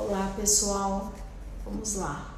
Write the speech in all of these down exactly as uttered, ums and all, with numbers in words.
Olá, pessoal. Vamos lá.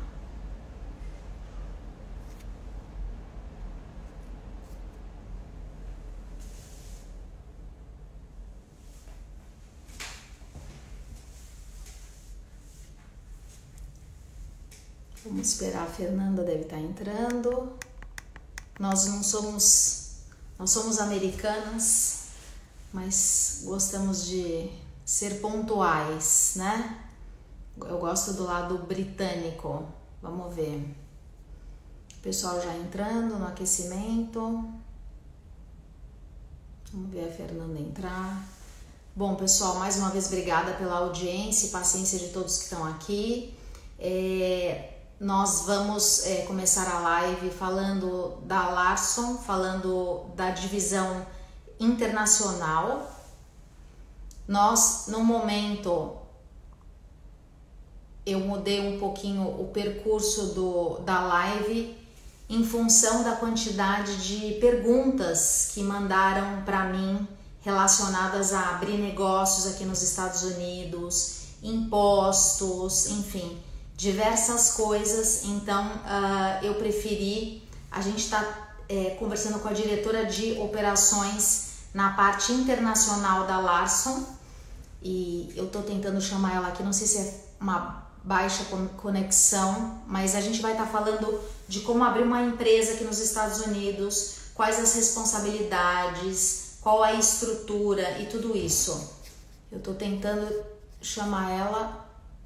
Vamos esperar, a Fernanda deve estar entrando. Nós não somos, nós somos americanas, mas gostamos de ser pontuais, né? Eu gosto do lado britânico. Vamos ver. O pessoal já entrando no aquecimento. Vamos ver a Fernanda entrar. Bom, pessoal, mais uma vez obrigada pela audiência e paciência de todos que estão aqui. É, nós vamos é, começar a live falando da Larson, falando da divisão internacional. Nós, no momento, eu mudei um pouquinho o percurso do, da live em função da quantidade de perguntas que mandaram para mim relacionadas a abrir negócios aqui nos Estados Unidos, impostos, enfim, diversas coisas. Então uh, eu preferi, a gente está é, conversando com a diretora de operações na parte internacional da Larson e eu estou tentando chamar ela aqui, não sei se é uma baixa conexão, mas a gente vai estar falando de como abrir uma empresa aqui nos Estados Unidos, quais as responsabilidades, qual a estrutura e tudo isso. Eu estou tentando chamar ela,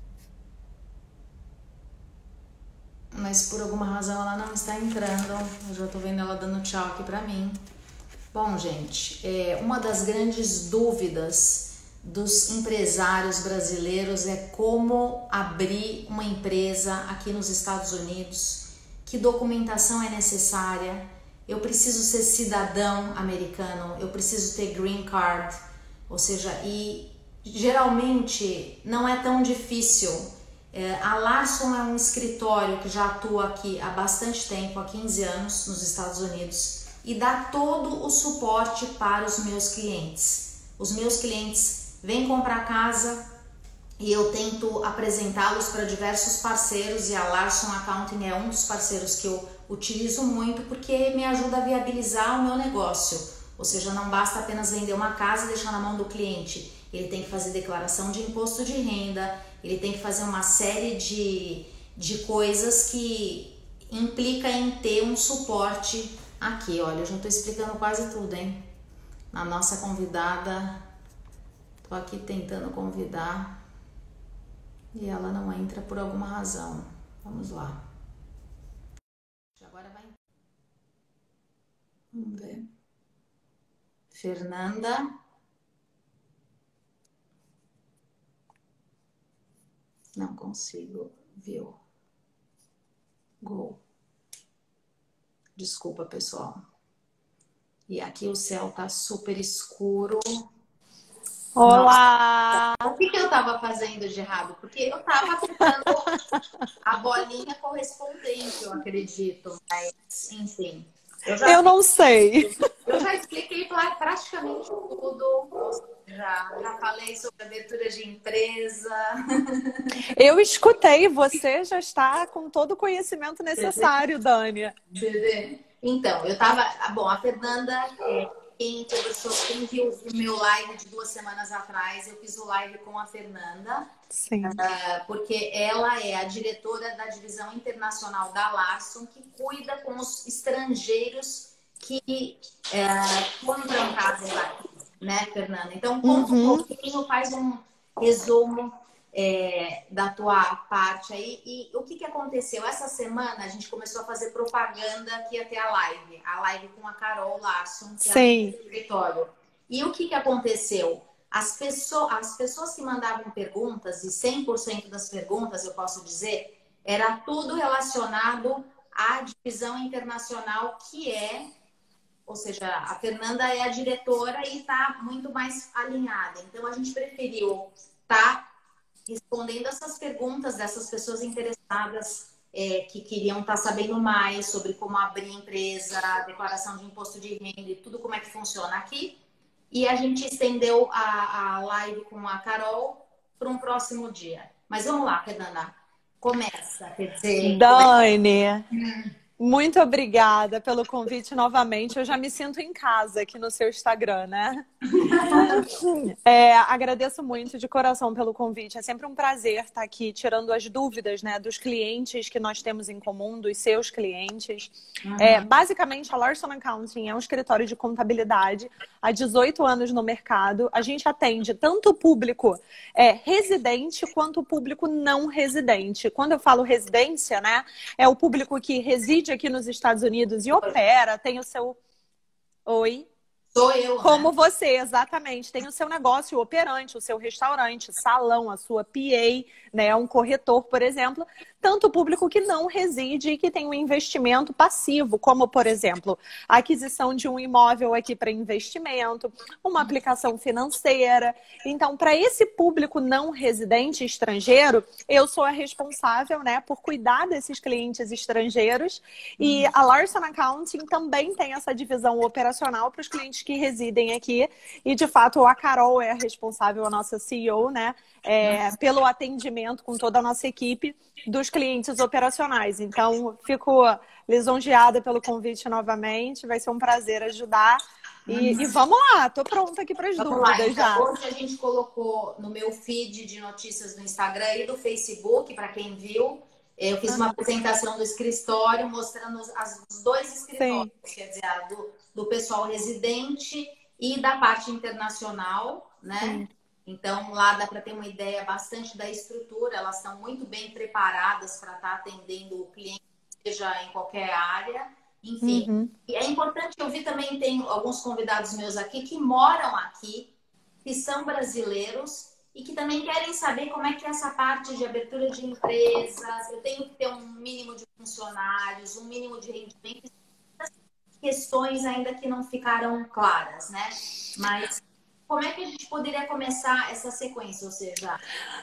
mas por alguma razão ela não está entrando. Eu já estou vendo ela dando tchau aqui para mim. Bom, gente, é, uma das grandes dúvidas dos empresários brasileiros é como abrir uma empresa aqui nos Estados Unidos, que documentação é necessária, eu preciso ser cidadão americano, eu preciso ter green card, ou seja, e geralmente não é tão difícil. É, a Larson é um escritório que já atua aqui há bastante tempo, há quinze anos nos Estados Unidos, e dá todo o suporte para os meus clientes. Os meus clientes vem comprar casa e eu tento apresentá-los para diversos parceiros e a Larson Accounting é um dos parceiros que eu utilizo muito porque me ajuda a viabilizar o meu negócio. Ou seja, não basta apenas vender uma casa e deixar na mão do cliente. Ele tem que fazer declaração de imposto de renda, ele tem que fazer uma série de, de coisas que implica em ter um suporte aqui. Olha, eu já estou explicando quase tudo, hein? A nossa convidada... Tô aqui tentando convidar e ela não entra por alguma razão. Vamos lá. Agora vai. Vamos ver. Fernanda. Não consigo. Viu? Go. Desculpa, pessoal. E aqui o céu tá super escuro. Olá! Nossa. O que, que eu tava fazendo de errado? Porque eu tava tentando a bolinha correspondente, eu acredito. Mas, enfim. Eu, já, eu não sei. Eu já expliquei praticamente tudo. Já, já falei sobre abertura de empresa. Eu escutei. Você já está com todo o conhecimento necessário, Dânia. Então, eu tava... Bom, a Fernanda... É... Quem conversou, quem viu o meu live de duas semanas atrás, eu fiz o live com a Fernanda. Sim. Uh, porque ela é a diretora da divisão internacional da Larson, que cuida com os estrangeiros que uh, compram casas aqui, né, Fernanda? Então, conta uhum. um pouquinho, faz um resumo é, da tua parte aí. E o que, que aconteceu? Essa semana a gente começou a fazer propaganda que ia ter a live. A live com a Carol Larson, que Sim. é do escritório. E o que, que aconteceu? As pessoas, as pessoas que mandavam perguntas, e cem por cento das perguntas, eu posso dizer, era tudo relacionado à divisão internacional, que é... Ou seja, a Fernanda é a diretora e está muito mais alinhada. Então, a gente preferiu estar... Tá respondendo essas perguntas dessas pessoas interessadas é, que queriam estar sabendo mais sobre como abrir empresa, declaração de imposto de renda e tudo como é que funciona aqui. E a gente estendeu a, a live com a Carol para um próximo dia. Mas vamos lá, Fernanda. Começa. Quer dizer, Dani, muito obrigada pelo convite novamente. Eu já me sinto em casa aqui no seu Instagram, né? É, agradeço muito de coração pelo convite. É sempre um prazer estar aqui tirando as dúvidas, né, dos clientes que nós temos em comum, dos seus clientes. Uhum. É, basicamente, a Larson Accounting é um escritório de contabilidade há dezoito anos no mercado. A gente atende tanto o público é, residente quanto o público não residente. Quando eu falo residência, né, é o público que reside aqui nos Estados Unidos e opera, tem o seu... Oi? Sou eu, Como né? você, exatamente. Tem o seu negócio operante, o seu restaurante, salão, a sua P A, né, um corretor, por exemplo. Tanto o público que não reside e que tem um investimento passivo, como, por exemplo, a aquisição de um imóvel aqui para investimento, uma aplicação financeira. Então, para esse público não residente estrangeiro, eu sou a responsável, né, por cuidar desses clientes estrangeiros. E a Larson Accounting também tem essa divisão operacional para os clientes que residem aqui. E, de fato, a Carol é a responsável, a nossa C E O, né, é, pelo atendimento com toda a nossa equipe dos clientes operacionais. Então, fico lisonjeada pelo convite novamente. Vai ser um prazer ajudar. E, e vamos lá, tô pronta aqui para as dúvidas lá, então, já. Hoje a gente colocou no meu feed de notícias do Instagram e do Facebook, para quem viu. Eu fiz uma apresentação do escritório mostrando os, as, os dois escritórios, Sim. quer dizer, a do, do pessoal residente e da parte internacional, né? Sim. Então, lá dá para ter uma ideia bastante da estrutura, elas estão muito bem preparadas para estar atendendo o cliente, seja em qualquer área. Enfim, uhum. É importante, eu vi também, tem alguns convidados meus aqui que moram aqui, que são brasileiros e que também querem saber como é que é essa parte de abertura de empresas, eu tenho que ter um mínimo de funcionários, um mínimo de rendimento, questões ainda que não ficaram claras, né? Mas como é que a gente poderia começar essa sequência, ou seja...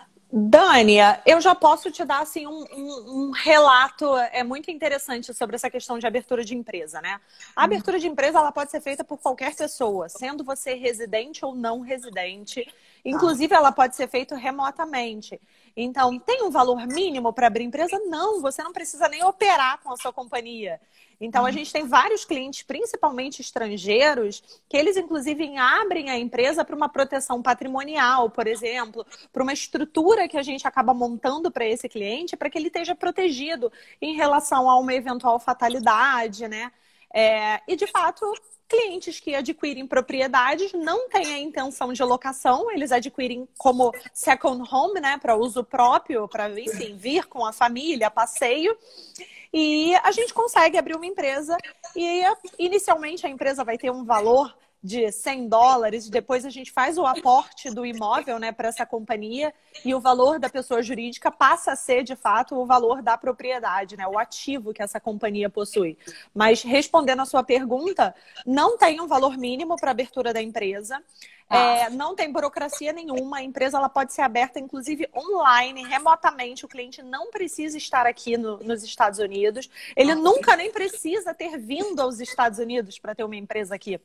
Dânia, eu já posso te dar assim, um, um, um relato é muito interessante sobre essa questão de abertura de empresa, né? A abertura de empresa ela pode ser feita por qualquer pessoa, sendo você residente ou não residente. Inclusive, ela pode ser feita remotamente. Então, tem um valor mínimo para abrir empresa? Não, você não precisa nem operar com a sua companhia. Então, a gente tem vários clientes, principalmente estrangeiros, que eles, inclusive, abrem a empresa para uma proteção patrimonial, por exemplo, para uma estrutura que a gente acaba montando para esse cliente, para que ele esteja protegido em relação a uma eventual fatalidade, né? É, e, de fato, clientes que adquirem propriedades não têm a intenção de locação, eles adquirem como second home, né, para uso próprio, para, enfim, vir com a família, passeio. E a gente consegue abrir uma empresa e, inicialmente, a empresa vai ter um valor de cem dólares, depois a gente faz o aporte do imóvel, né, para essa companhia e o valor da pessoa jurídica passa a ser, de fato, o valor da propriedade, né, o ativo que essa companhia possui. Mas, respondendo a sua pergunta, não tem um valor mínimo para abertura da empresa. É, não tem burocracia nenhuma, a empresa ela pode ser aberta, inclusive, online, remotamente. O cliente não precisa estar aqui no, nos Estados Unidos. Ele nunca nem precisa ter vindo aos Estados Unidos para ter uma empresa aqui.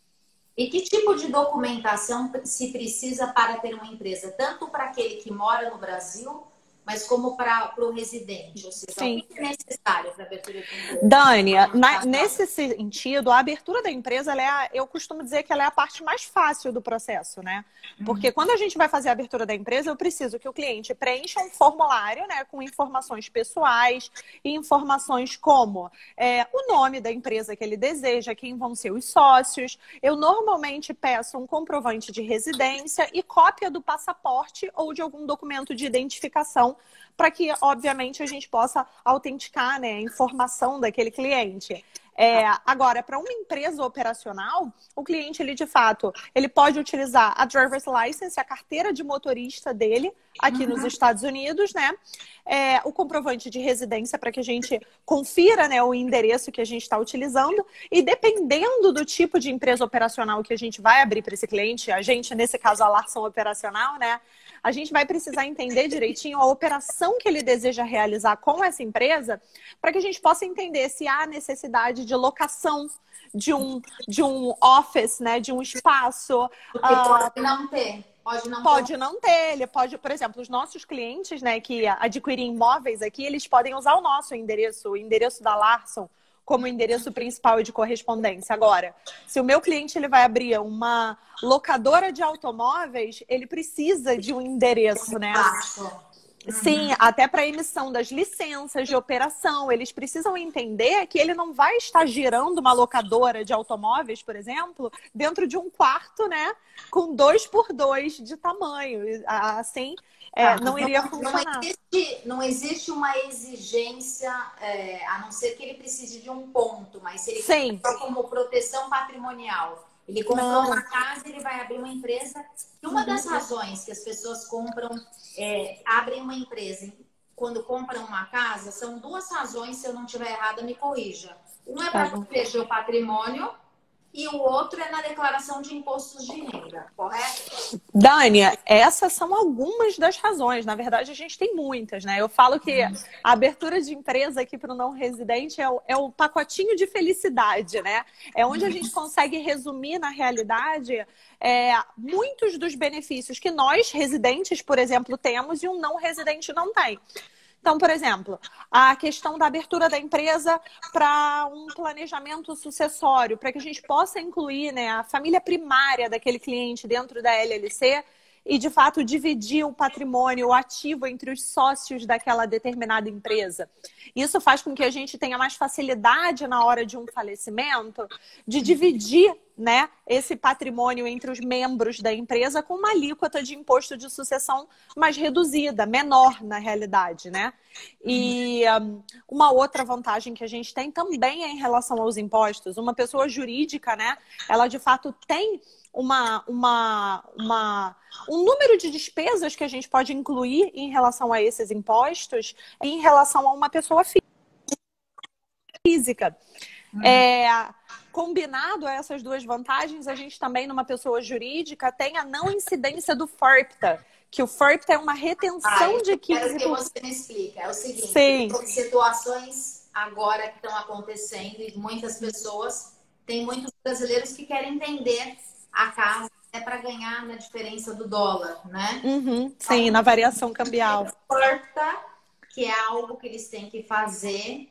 E que tipo de documentação se precisa para ter uma empresa? Tanto para aquele que mora no Brasil, mas como para o residente? Ou seja, Sim. O que é necessário para a abertura de empresa? Dânia, na, nesse sentido, a abertura da empresa, ela é a, eu costumo dizer que ela é a parte mais fácil do processo, né? Porque uhum. quando a gente vai fazer a abertura da empresa, eu preciso que o cliente preencha um formulário, né, com informações pessoais e informações como é, o nome da empresa que ele deseja, quem vão ser os sócios. Eu normalmente peço um comprovante de residência e cópia do passaporte ou de algum documento de identificação para que, obviamente, a gente possa autenticar, né, a informação daquele cliente. É, agora, para uma empresa operacional, o cliente, ele de fato, ele pode utilizar a driver's license, a carteira de motorista dele, aqui uhum. nos Estados Unidos, né? É, o comprovante de residência para que a gente confira, né, o endereço que a gente está utilizando. E dependendo do tipo de empresa operacional que a gente vai abrir para esse cliente, a gente, nesse caso, a Larson Operacional, né? A gente vai precisar entender direitinho a operação que ele deseja realizar com essa empresa para que a gente possa entender se há necessidade de locação de um, de um office, né, de um espaço. Porque uh... pode não ter. Pode não Pode ter. não ter, ele pode, por exemplo, os nossos clientes, né, que adquirem imóveis aqui, eles podem usar o nosso endereço, o endereço da Larson, como endereço principal de correspondência. Agora, se o meu cliente ele vai abrir uma locadora de automóveis, ele precisa de um endereço, né? Sim, até para a emissão das licenças de operação. Eles precisam entender que ele não vai estar gerando uma locadora de automóveis, por exemplo, dentro de um quarto, né? Com dois por dois de tamanho. Assim, é, Ah, não iria não, funcionar. Não existe, não existe uma exigência, é, a não ser que ele precise de um ponto, mas se ele Sim. comprou como proteção patrimonial, ele comprou Não. uma casa, ele vai abrir uma empresa. E uma das razões que as pessoas compram, é, abrem uma empresa quando compram uma casa, são duas razões, se eu não estiver errada, me corrija. Uma é para proteger o patrimônio e o outro é na declaração de impostos de renda, correto? Dânia, essas são algumas das razões. Na verdade, a gente tem muitas, né? Eu falo que a abertura de empresa aqui para o não residente é o, é o pacotinho de felicidade, né? É onde a gente consegue resumir, na realidade, é, muitos dos benefícios que nós, residentes, por exemplo, temos e um não residente não tem. Então, por exemplo, a questão da abertura da empresa para um planejamento sucessório, para que a gente possa incluir, né, a família primária daquele cliente dentro da L L C e, de fato, dividir o patrimônio, o ativo entre os sócios daquela determinada empresa. Isso faz com que a gente tenha mais facilidade na hora de um falecimento de dividir, né, esse patrimônio entre os membros da empresa com uma alíquota de imposto de sucessão mais reduzida, menor na realidade, né? E um, uma outra vantagem que a gente tem também é em relação aos impostos. Uma pessoa jurídica, né, ela de fato tem uma, uma, uma, um número de despesas que a gente pode incluir em relação a esses impostos em relação a uma pessoa física. Uhum. É, combinado a essas duas vantagens, a gente também, numa pessoa jurídica, tem a não incidência do FORPTA, que o FORPTA é uma retenção ah, de quinze por cento. Quero que você me explique. É o seguinte, Sim. Situações agora que estão acontecendo e muitas pessoas, tem muitos brasileiros que querem entender a casa é para ganhar na diferença do dólar, né? Uhum, sim, então, na variação cambial. FORPTA, que é algo que eles têm que fazer.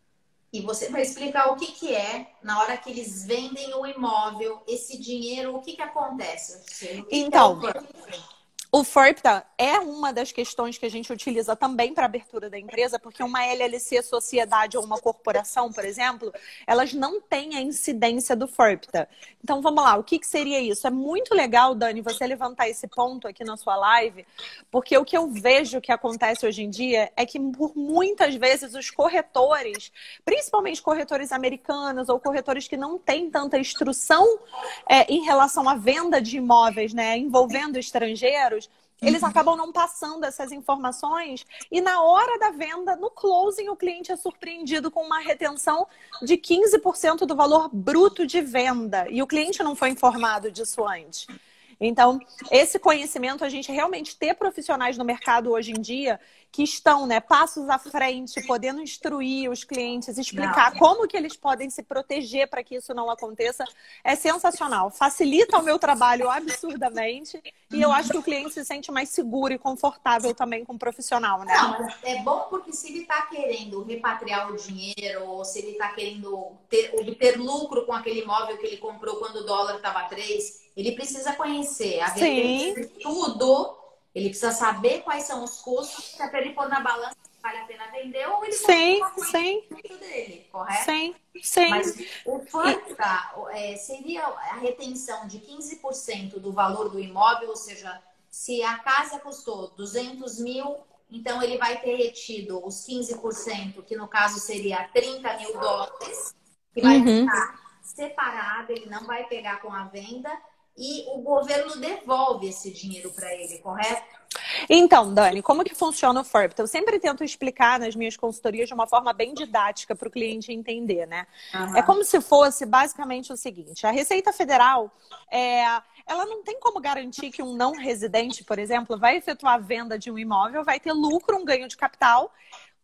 E você vai explicar o que, que é, na hora que eles vendem o imóvel, esse dinheiro, o que, que acontece? O que então, que é o o FORPTA é uma das questões que a gente utiliza também para a abertura da empresa, porque uma L L C, sociedade ou uma corporação, por exemplo, elas não têm a incidência do FORPTA. Então, vamos lá, o que, que seria isso? É muito legal, Dani, você levantar esse ponto aqui na sua live, porque o que eu vejo que acontece hoje em dia é que, por muitas vezes, os corretores, principalmente corretores americanos ou corretores que não têm tanta instrução é, em relação à venda de imóveis, né, envolvendo estrangeiros, eles acabam não passando essas informações e na hora da venda, no closing, o cliente é surpreendido com uma retenção de quinze por cento do valor bruto de venda e o cliente não foi informado disso antes. Então, esse conhecimento, a gente realmente ter profissionais no mercado hoje em dia que estão, né, passos à frente, podendo instruir os clientes, explicar não. como que eles podem se proteger para que isso não aconteça, é sensacional. Facilita o meu trabalho absurdamente e eu acho que o cliente se sente mais seguro e confortável também com o profissional, né? Não, mas é bom porque se ele está querendo repatriar o dinheiro ou se ele está querendo ter, obter lucro com aquele imóvel que ele comprou quando o dólar estava três, ele precisa conhecer a vertente de tudo. Ele precisa saber quais são os custos para ele pôr na balança se vale a pena vender ou ele sim, sim. dele, correto? Sim, sim. Mas o FORPTA é, seria a retenção de quinze por cento do valor do imóvel, ou seja, se a casa custou duzentos mil, então ele vai ter retido os quinze por cento, que no caso seria trinta mil dólares, que vai uhum. ficar separado, ele não vai pegar com a venda. E o governo devolve esse dinheiro para ele, correto? Então, Dani, como que funciona o FORPTA? Eu sempre tento explicar nas minhas consultorias de uma forma bem didática para o cliente entender, né? Uhum. É como se fosse basicamente o seguinte: a Receita Federal, é, ela não tem como garantir que um não residente, por exemplo, vai efetuar a venda de um imóvel, vai ter lucro, um ganho de capital,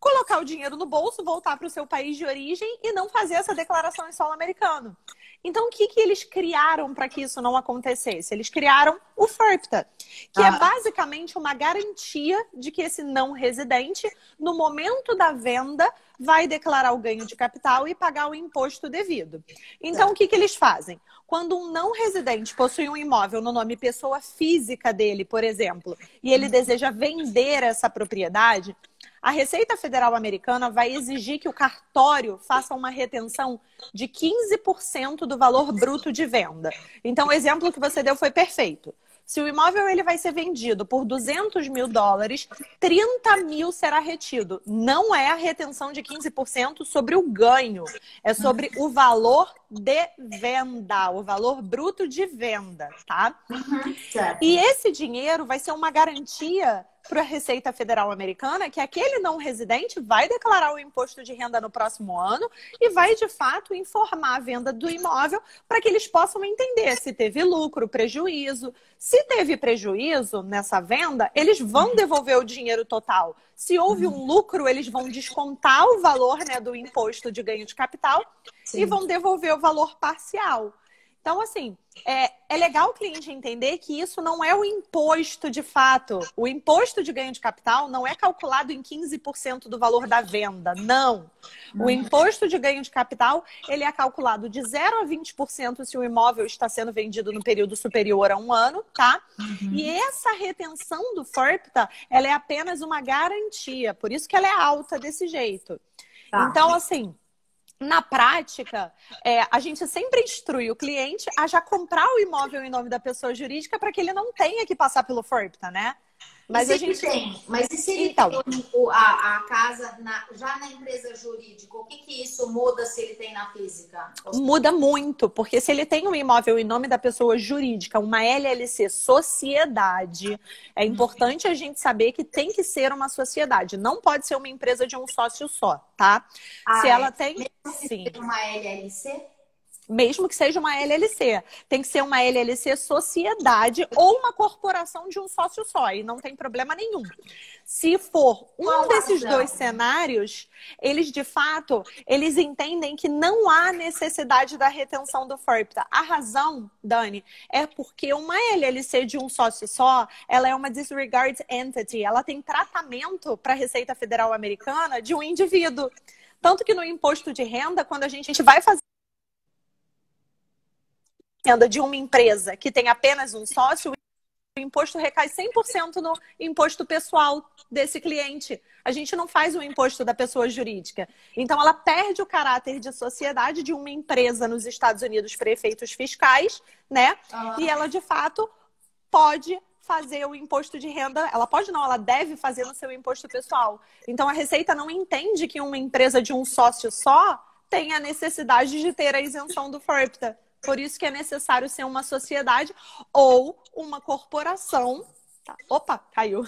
colocar o dinheiro no bolso, voltar para o seu país de origem e não fazer essa declaração em solo americano. Então, o que, que eles criaram para que isso não acontecesse? Eles criaram o FIRPTA, que ah. é basicamente uma garantia de que esse não residente, no momento da venda, vai declarar o ganho de capital e pagar o imposto devido. Então, é. o que, que eles fazem? Quando um não residente possui um imóvel no nome pessoa física dele, por exemplo, e ele deseja vender essa propriedade, a Receita Federal Americana vai exigir que o cartório faça uma retenção de quinze por cento do valor bruto de venda. Então, o exemplo que você deu foi perfeito. Se o imóvel ele vai ser vendido por duzentos mil dólares, trinta mil será retido. Não é a retenção de quinze por cento sobre o ganho, é sobre o valor de venda, o valor bruto de venda, tá? Uhum, certo. E esse dinheiro vai ser uma garantia para a Receita Federal Americana que aquele não residente vai declarar o imposto de renda no próximo ano e vai, de fato, informar a venda do imóvel para que eles possam entender se teve lucro, prejuízo. Se teve prejuízo nessa venda, eles vão devolver o dinheiro total. Se houve um lucro, eles vão descontar o valor, né, do imposto de ganho de capital. Sim. E vão devolver o valor parcial. Então, assim, é, é legal o cliente entender que isso não é o imposto de fato. O imposto de ganho de capital não é calculado em quinze por cento do valor da venda, não. O imposto de ganho de capital, ele é calculado de zero a vinte por cento se o imóvel está sendo vendido no período superior a um ano, tá? Uhum. E essa retenção do FIRPTA, ela é apenas uma garantia, por isso que ela é alta desse jeito. Tá. Então, assim... Na prática, é, a gente sempre instrui o cliente a já comprar o imóvel em nome da pessoa jurídica para que ele não tenha que passar pelo FIRPTA, né? Mas e a gente tem. Mas e se ele então, tem a, a casa na, já na empresa jurídica, o que, que isso muda se ele tem na física? Muda muito, porque se ele tem um imóvel em nome da pessoa jurídica, uma L L C sociedade, é importante a gente saber que tem que ser uma sociedade. Não pode ser uma empresa de um sócio só, tá? Ah, se ela é? tem... Mesmo sim. Se uma L L C? Mesmo que seja uma L L C. Tem que ser uma L L C sociedade ou uma corporação de um sócio só. E não tem problema nenhum. Se for um Qual desses razão? dois cenários, eles de fato, eles entendem que não há necessidade da retenção do FIRPTA. A razão, Dani, é porque uma L L C de um sócio só, ela é uma disregard entity. Ela tem tratamento para a Receita Federal Americana de um indivíduo. Tanto que no imposto de renda, quando a gente vai fazer renda de uma empresa que tem apenas um sócio, o imposto recai cem por cento no imposto pessoal desse cliente. A gente não faz o imposto da pessoa jurídica. Então, ela perde o caráter de sociedade de uma empresa nos Estados Unidos para efeitos fiscais, né? Ah. E ela, de fato, pode fazer o imposto de renda. Ela pode não, ela deve fazer no seu imposto pessoal. Então, a Receita não entende que uma empresa de um sócio só tem a necessidade de ter a isenção do FIRPTA. Por isso que é necessário ser uma sociedade ou uma corporação. Tá. Opa, caiu.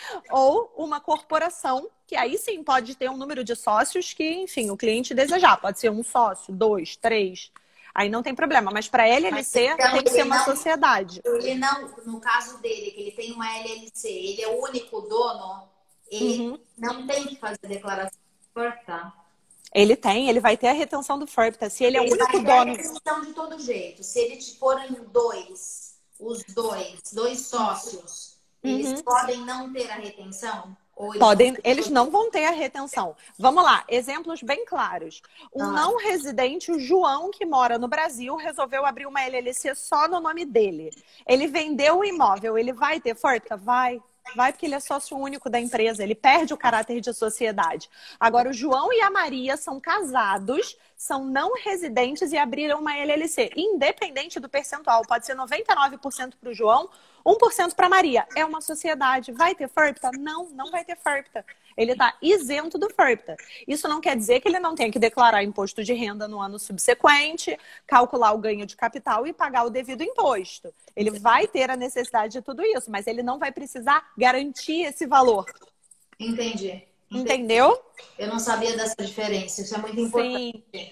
Ou uma corporação, que aí sim pode ter um número de sócios que, enfim, o cliente desejar. Pode ser um sócio, dois, três. Aí não tem problema. Mas para L L C então, tem que ser uma não, sociedade. Ele não, no caso dele, que ele tem uma L L C, ele é o único dono, ele uhum. não tem que fazer declaração de FIRPTA. Ele tem, ele vai ter a retenção do FIRPTA. Se ele, ele é o único vai ter dono... a retenção de todo jeito. Se eles forem dois, os dois, dois sócios, uhum. eles podem não ter a retenção? Ou eles podem, eles não vão ter a retenção. Vamos lá, exemplos bem claros. Um ah. não residente, o João, que mora no Brasil, resolveu abrir uma L L C só no nome dele. Ele vendeu o imóvel, ele vai ter FIRPTA? Vai. Vai porque ele é sócio único da empresa, ele perde o caráter de sociedade. Agora, o João e a Maria são casados, são não residentes e abriram uma L L C. Independente do percentual, pode ser noventa e nove por cento para o João, um por cento para a Maria. É uma sociedade. Vai ter FIRPTA? Não, não vai ter FIRPTA. Ele está isento do FIRPTA. Isso não quer dizer que ele não tenha que declarar imposto de renda no ano subsequente, calcular o ganho de capital e pagar o devido imposto. Ele vai ter a necessidade de tudo isso, mas ele não vai precisar garantir esse valor. Entendi. Entendi. Entendeu? Eu não sabia dessa diferença. Isso é muito importante. Sim.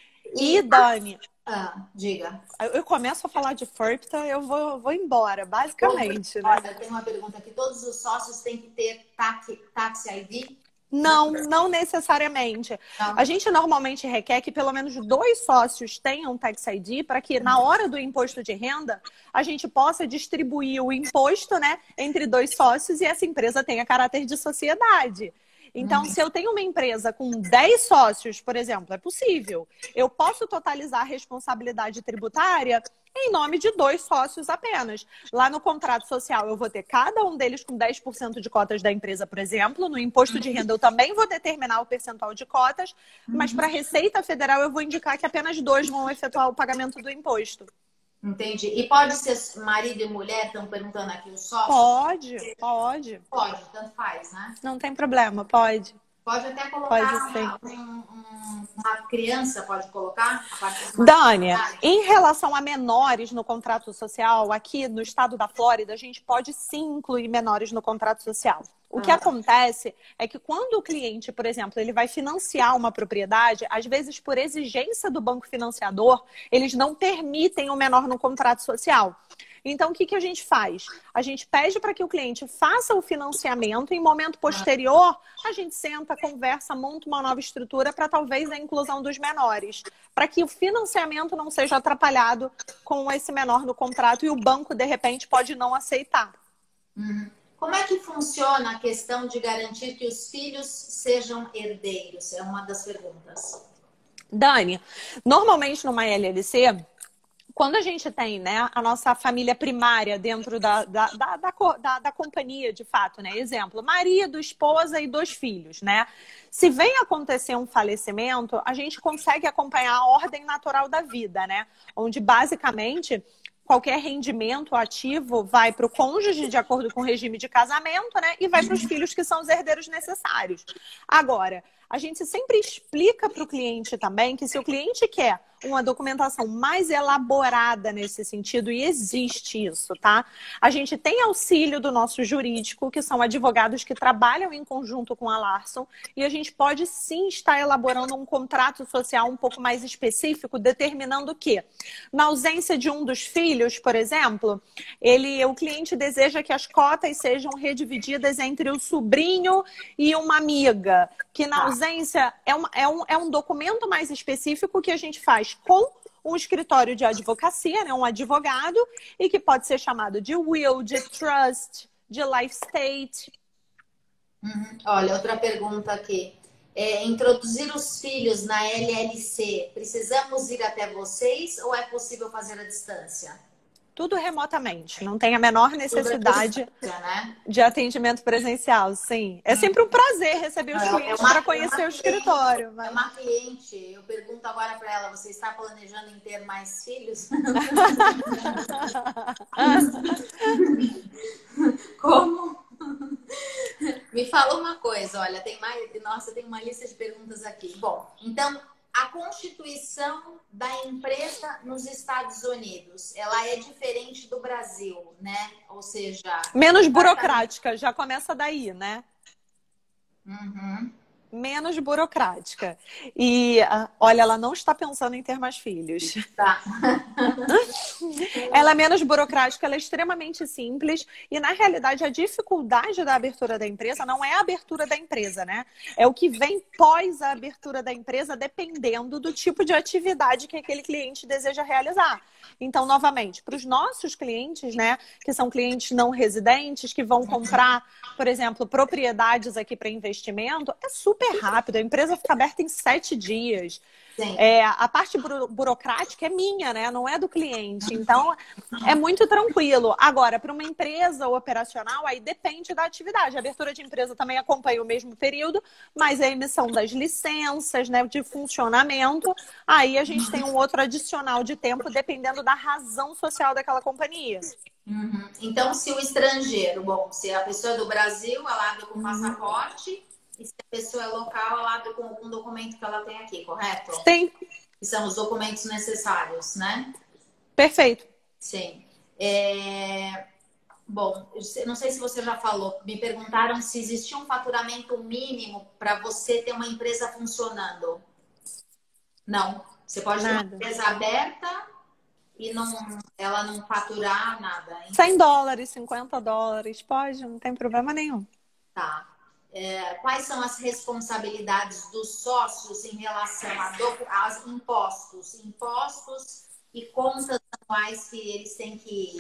E, Dani... Ah, diga. Eu começo a falar de FIRPTA, eu vou, vou embora, basicamente. Olha, né? Tem uma pergunta aqui. Todos os sócios têm que ter tax, tax I D? Não, não necessariamente. Não. A gente normalmente requer que pelo menos dois sócios tenham Tax I D para que na hora do imposto de renda a gente possa distribuir o imposto, né, entre dois sócios e essa empresa tenha caráter de sociedade. Então, se eu tenho uma empresa com dez sócios, por exemplo, é possível. Eu posso totalizar a responsabilidade tributária em nome de dois sócios apenas. Lá no contrato social, eu vou ter cada um deles com dez por cento de cotas da empresa, por exemplo. No imposto de renda, eu também vou determinar o percentual de cotas. Mas para a Receita Federal, eu vou indicar que apenas dois vão efetuar o pagamento do imposto. Entendi. E pode ser marido e mulher? Estão perguntando aqui o sócio? Pode, pode. Pode, tanto faz, né? Não tem problema, pode. Pode até colocar Pode uma, um, um, uma criança, pode colocar? A partir de uma Dânia, idade. em relação a menores no contrato social, aqui no estado da Flórida, a gente pode sim incluir menores no contrato social. O que Ah. acontece é que quando o cliente, por exemplo, ele vai financiar uma propriedade, às vezes por exigência do banco financiador, eles não permitem o menor no contrato social. Então, o que, que a gente faz? A gente pede para que o cliente faça o financiamento e, em momento posterior, a gente senta, conversa, monta uma nova estrutura para talvez a inclusão dos menores. Para que o financiamento não seja atrapalhado com esse menor no contrato e o banco, de repente, pode não aceitar. Uhum. Como é que funciona a questão de garantir que os filhos sejam herdeiros? É uma das perguntas. Dani, normalmente numa L L C... Quando a gente tem, né, a nossa família primária dentro da, da, da, da, da, da companhia, de fato, né? Exemplo, marido, esposa e dois filhos, né? Se vem acontecer um falecimento, a gente consegue acompanhar a ordem natural da vida, né? Onde, basicamente, qualquer rendimento ativo vai para o cônjuge, de acordo com o regime de casamento, né? E vai para os filhos, que são os herdeiros necessários. Agora, a gente sempre explica para o cliente também que se o cliente quer uma documentação mais elaborada nesse sentido, e existe isso, tá? A gente tem auxílio do nosso jurídico, que são advogados que trabalham em conjunto com a Larson, e a gente pode sim estar elaborando um contrato social um pouco mais específico, determinando que, na ausência de um dos filhos, por exemplo, ele, o cliente deseja que as cotas sejam redivididas entre o sobrinho e uma amiga, que na ausência é um, é um, é um documento mais específico que a gente faz com um escritório de advocacia, né, um advogado, e que pode ser chamado de will, de trust, de life state. Uhum. Olha, outra pergunta aqui. É, introduzir os filhos na L L C, precisamos ir até vocês ou é possível fazer à distância? Tudo remotamente, não tem a menor necessidade né? de atendimento presencial, sim. É sempre um prazer receber os É clientes uma- para conhecer é uma o escritório. É Mas... uma cliente, eu pergunto agora para ela, você está planejando em ter mais filhos? Como? Me fala uma coisa, olha, tem mais, nossa, tem uma lista de perguntas aqui. Bom, então, a constituição da empresa nos Estados Unidos, ela é diferente do Brasil, né? Ou seja... Menos burocrática, já começa daí, né? Uhum. Menos burocrática. E, ah, olha, ela não está pensando em ter mais filhos. Tá. Ela é menos burocrática, ela é extremamente simples. E, na realidade, a dificuldade da abertura da empresa não é a abertura da empresa, né? É o que vem pós a abertura da empresa, dependendo do tipo de atividade que aquele cliente deseja realizar. Então, novamente, para os nossos clientes, né, que são clientes não residentes, que vão comprar, por exemplo, propriedades aqui para investimento, é super rápido. A empresa fica aberta em sete dias. É, a parte buro burocrática é minha, né? Não é do cliente. Então, é muito tranquilo. Agora, para uma empresa operacional, aí depende da atividade. A abertura de empresa também acompanha o mesmo período, mas a emissão das licenças, né, de funcionamento, aí a gente tem um outro adicional de tempo, dependendo da razão social daquela companhia. Uhum. Então, se o estrangeiro, bom, se a pessoa é do Brasil, ela abre com passaporte, e se a pessoa é local, ela abre com algum documento que ela tem aqui, correto? Sim. Que são os documentos necessários, né? Perfeito. Sim. É... Bom, eu não sei se você já falou, me perguntaram se existia um faturamento mínimo para você ter uma empresa funcionando. Não. Você pode ter uma Nada. empresa aberta e não, ela não faturar nada. Hein? cem dólares, cinquenta dólares, pode, não tem problema nenhum. Tá. é, quais são as responsabilidades dos sócios em relação a do, aos impostos, impostos e contas anuais que eles têm que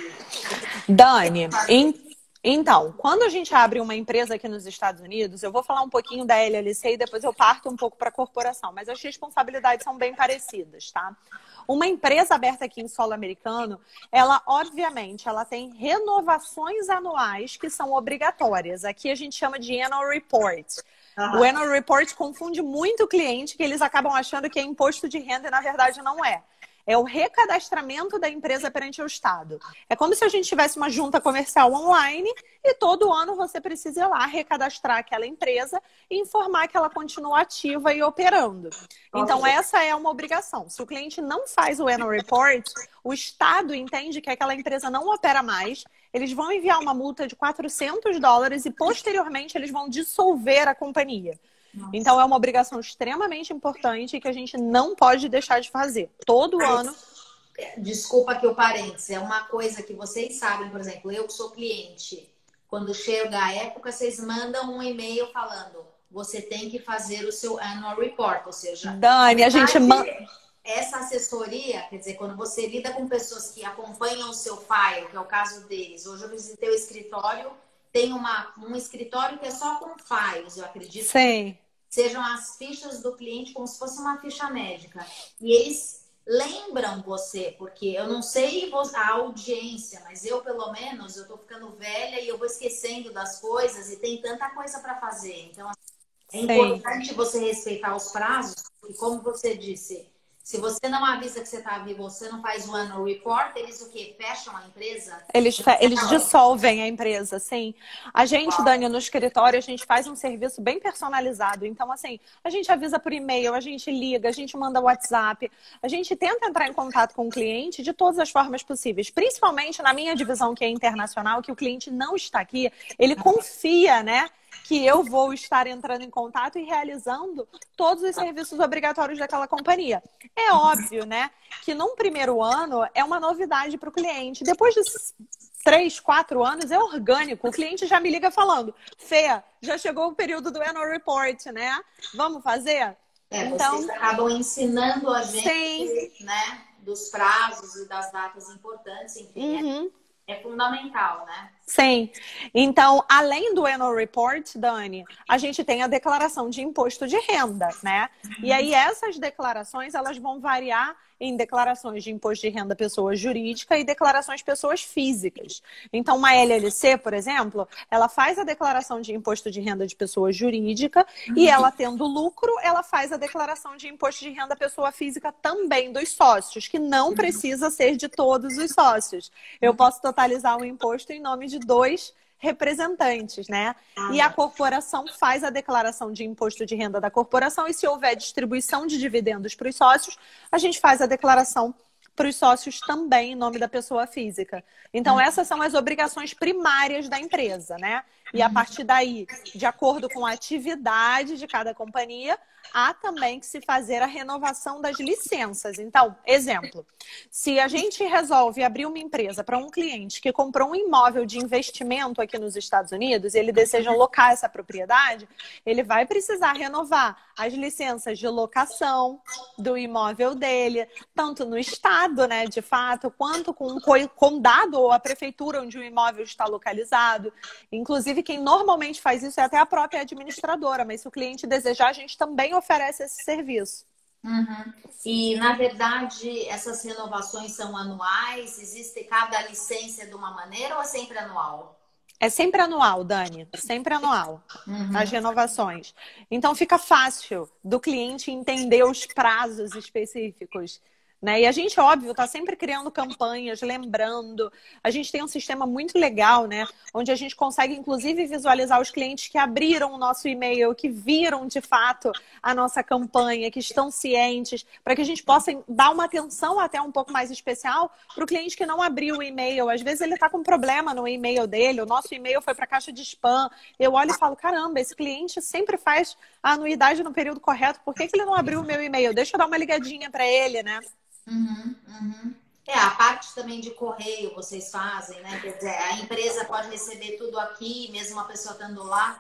Dani, em- então, quando a gente abre uma empresa aqui nos Estados Unidos, eu vou falar um pouquinho da L L C e depois eu parto um pouco para a corporação, mas as responsabilidades são bem parecidas, tá? Uma empresa aberta aqui em solo americano, ela, obviamente, ela tem renovações anuais que são obrigatórias. Aqui a gente chama de annual report. O annual report confunde muito o cliente, que eles acabam achando que é imposto de renda e, na verdade, não é. É o recadastramento da empresa perante o Estado. É como se a gente tivesse uma junta comercial online e todo ano você precisa ir lá recadastrar aquela empresa e informar que ela continua ativa e operando. Então, essa é uma obrigação. Se o cliente não faz o annual report, o Estado entende que aquela empresa não opera mais, eles vão enviar uma multa de quatrocentos dólares e, posteriormente, eles vão dissolver a companhia. Nossa. Então, é uma obrigação extremamente importante que a gente não pode deixar de fazer. Todo Mas, ano... Desculpa que o parênteses. É uma coisa que vocês sabem, por exemplo, eu que sou cliente, quando chega a época, vocês mandam um e-mail falando você tem que fazer o seu annual report, ou seja... Dani, a gente manda... Essa assessoria, quer dizer, quando você lida com pessoas que acompanham o seu file, que é o caso deles. Hoje eu visitei o escritório, tem uma, um escritório que é só com files, eu acredito. Sim. Sejam as fichas do cliente como se fosse uma ficha médica. E eles lembram você, porque eu não sei a audiência, mas eu, pelo menos, eu tô ficando velha e eu vou esquecendo das coisas e tem tanta coisa para fazer. Então, é importante você respeitar os prazos, e como você disse, se você não avisa que você está vivo, você não faz o annual report, eles o quê? Fecham a empresa? Eles, fe eles dissolvem a empresa, sim. A gente, Dani, no escritório, a gente faz um serviço bem personalizado. Então, assim, a gente avisa por e-mail, a gente liga, a gente manda WhatsApp. A gente tenta entrar em contato com o cliente de todas as formas possíveis. Principalmente na minha divisão, que é internacional, que o cliente não está aqui, ele confia, né? Que eu vou estar entrando em contato e realizando todos os serviços obrigatórios daquela companhia. É óbvio, né, que num primeiro ano é uma novidade para o cliente. Depois de três, quatro anos é orgânico. O cliente já me liga falando, Fê, já chegou o período do annual report, né? Vamos fazer? É, então, vocês acabam ensinando a gente, sim, né, dos prazos e das datas importantes, enfim, uhum. é, é fundamental, né? Sim. Então, além do annual report, Dani, a gente tem a declaração de imposto de renda, né? E aí essas declarações, elas vão variar em declarações de imposto de renda pessoa jurídica e declarações pessoas físicas. Então, uma L L C, por exemplo, ela faz a declaração de imposto de renda de pessoa jurídica e ela tendo lucro, ela faz a declaração de imposto de renda pessoa física também dos sócios, que não precisa ser de todos os sócios. Eu posso totalizar o imposto em nome de dois representantes, né? E a corporação faz a declaração de imposto de renda da corporação e se houver distribuição de dividendos para os sócios, a gente faz a declaração para os sócios também em nome da pessoa física. Então, essas são as obrigações primárias da empresa, né? E a partir daí, de acordo com a atividade de cada companhia, há também que se fazer a renovação das licenças. Então, exemplo, se a gente resolve abrir uma empresa para um cliente que comprou um imóvel de investimento aqui nos Estados Unidos e ele deseja locar essa propriedade, ele vai precisar renovar as licenças de locação do imóvel dele, tanto no estado, né, de fato, quanto com o condado ou a prefeitura onde o imóvel está localizado. Inclusive, quem normalmente faz isso é até a própria administradora, mas se o cliente desejar, a gente também oferece esse serviço. Uhum. E, na verdade, essas renovações são anuais? Existe cada licença de uma maneira ou é sempre anual? É sempre anual, Dani. Sempre anual. Uhum. As renovações. Então, fica fácil do cliente entender os prazos específicos. Né? E a gente, óbvio, está sempre criando campanhas, lembrando. A gente tem um sistema muito legal, né? Onde a gente consegue, inclusive, visualizar os clientes que abriram o nosso e-mail, que viram, de fato, a nossa campanha, que estão cientes, para que a gente possa dar uma atenção até um pouco mais especial para o cliente que não abriu o e-mail. Às vezes ele está com problema no e-mail dele, o nosso e-mail foi para a caixa de spam. Eu olho e falo, caramba, esse cliente sempre faz a anuidade no período correto, por que que ele não abriu o meu e-mail? Deixa eu dar uma ligadinha para ele, né? Uhum, uhum. É, a parte também de correio vocês fazem, né? Quer dizer, a empresa pode receber tudo aqui, mesmo a pessoa estando lá,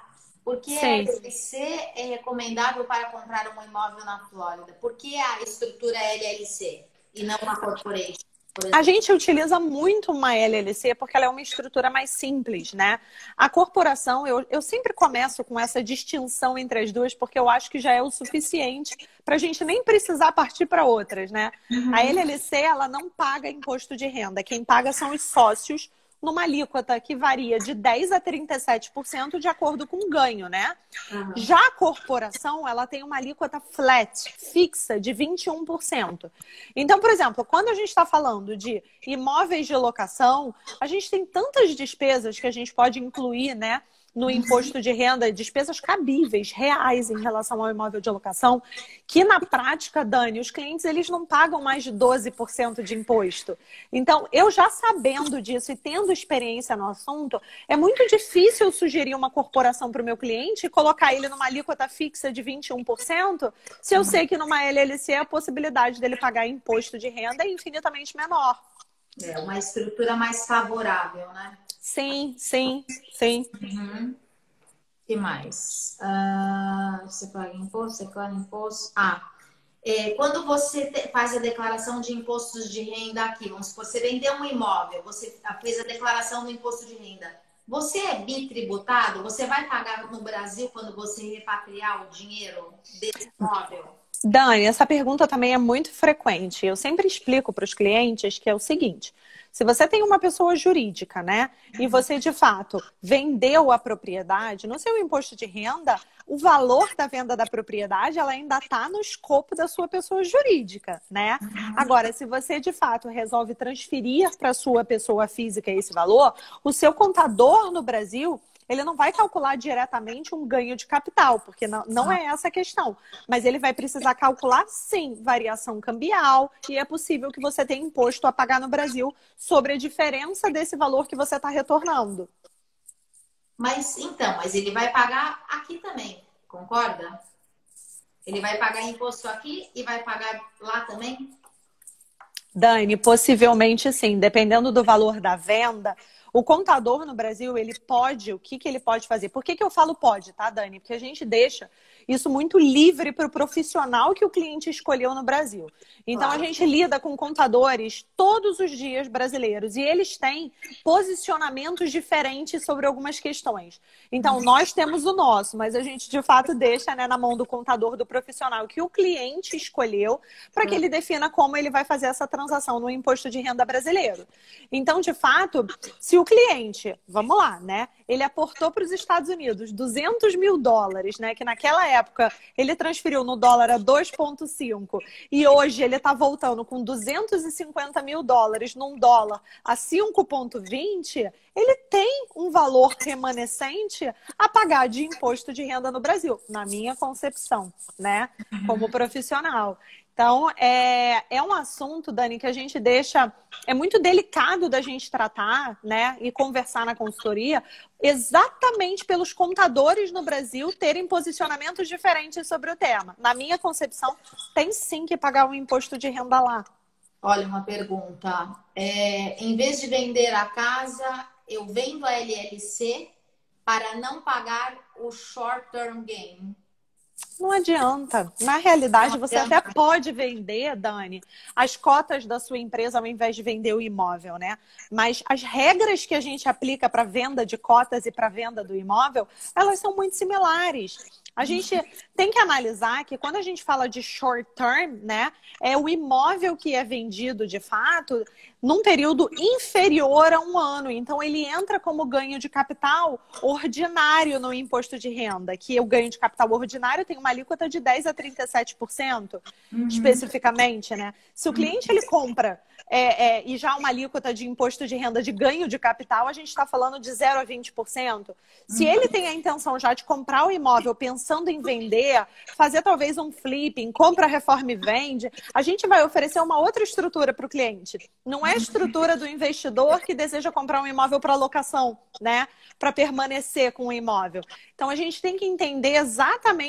Por que a Sim. L L C é recomendável para comprar um imóvel na Flórida? Por que a estrutura é L L C e não uma corporation, por A exemplo? gente utiliza muito uma L L C porque ela é uma estrutura mais simples, né? A corporação, eu, eu sempre começo com essa distinção entre as duas, porque eu acho que já é o suficiente para a gente nem precisar partir para outras, né? A Uhum. L L C, ela não paga imposto de renda. Quem paga são os sócios, numa alíquota que varia de dez a trinta e sete por cento de acordo com o ganho, né? Uhum. Já a corporação, ela tem uma alíquota flat, fixa, de vinte e um por cento. Então, por exemplo, quando a gente está falando de imóveis de locação, a gente tem tantas despesas que a gente pode incluir, né, no imposto de renda, despesas cabíveis, reais, em relação ao imóvel de locação, que na prática, Dani, os clientes eles não pagam mais de doze por cento de imposto. Então, eu já sabendo disso e tendo experiência no assunto, é muito difícil sugerir uma corporação para o meu cliente e colocar ele numa alíquota fixa de vinte e um por cento, se eu sei que numa L L C a possibilidade dele pagar imposto de renda é infinitamente menor. É uma estrutura mais favorável, né? Sim, sim, sim. Uhum. O que mais? Ah, você paga imposto, declara imposto. Ah, é, quando você te- faz a declaração de impostos de renda aqui, vamos supor, você vendeu um imóvel, você fez a declaração do imposto de renda. Você é bitributado? Você vai pagar no Brasil quando você repatriar o dinheiro desse imóvel? Dani, essa pergunta também é muito frequente. Eu sempre explico para os clientes que é o seguinte: se você tem uma pessoa jurídica, né, e você de fato vendeu a propriedade, no seu imposto de renda, o valor da venda da propriedade ela ainda está no escopo da sua pessoa jurídica, né? Agora, se você de fato resolve transferir para a sua pessoa física esse valor, o seu contador no Brasil ele não vai calcular diretamente um ganho de capital, porque não, não é essa a questão. Mas ele vai precisar calcular, sim, variação cambial, e é possível que você tenha imposto a pagar no Brasil sobre a diferença desse valor que você está retornando. Mas então, mas ele vai pagar aqui também, concorda? Ele vai pagar imposto aqui e vai pagar lá também? Dani, possivelmente sim, dependendo do valor da venda. O contador no Brasil, ele pode, o que, que ele pode fazer? Por que, que eu falo pode, tá, Dani? Porque a gente deixa isso muito livre para o profissional que o cliente escolheu no Brasil. Então, a Claro. gente lida com contadores todos os dias brasileiros e eles têm posicionamentos diferentes sobre algumas questões. Então, nós temos o nosso, mas a gente, de fato, deixa, né, na mão do contador, do profissional que o cliente escolheu para que ele defina como ele vai fazer essa transação no imposto de renda brasileiro. Então, de fato, se o cliente, vamos lá, né? Ele aportou para os Estados Unidos duzentos mil dólares, né? Que naquela época ele transferiu no dólar a dois vírgula cinco e hoje ele está voltando com duzentos e cinquenta mil dólares num dólar a cinco vírgula vinte, ele tem um valor remanescente a pagar de imposto de renda no Brasil, na minha concepção, né? Como profissional. Então, é, é um assunto, Dani, que a gente deixa... É muito delicado da gente tratar, né? E conversar na consultoria, exatamente pelos contadores no Brasil terem posicionamentos diferentes sobre o tema. Na minha concepção, tem sim que pagar um imposto de renda lá. Olha, uma pergunta. É, em vez de vender a casa, eu vendo a L L C para não pagar o short term gain. Não adianta. Na realidade, Não você adianta. até pode vender, Dani, as cotas da sua empresa ao invés de vender o imóvel, né? Mas as regras que a gente aplica para venda de cotas e para venda do imóvel, elas são muito similares. A gente tem que analisar que quando a gente fala de short term, né, é o imóvel que é vendido de fato num período inferior a um ano. Então, ele entra como ganho de capital ordinário no imposto de renda, que o ganho de capital ordinário tem uma alíquota de dez a trinta e sete por cento, Uhum. especificamente, né? Se o cliente ele compra é, é, e já uma alíquota de imposto de renda de ganho de capital, a gente está falando de zero a vinte por cento. Se Uhum. ele tem a intenção já de comprar o imóvel pensando em vender, fazer talvez um flipping, compra, reforma e vende, a gente vai oferecer uma outra estrutura para o cliente. Não é a estrutura do investidor que deseja comprar um imóvel para locação, né? Para permanecer com o imóvel. Então, a gente tem que entender exatamente qual é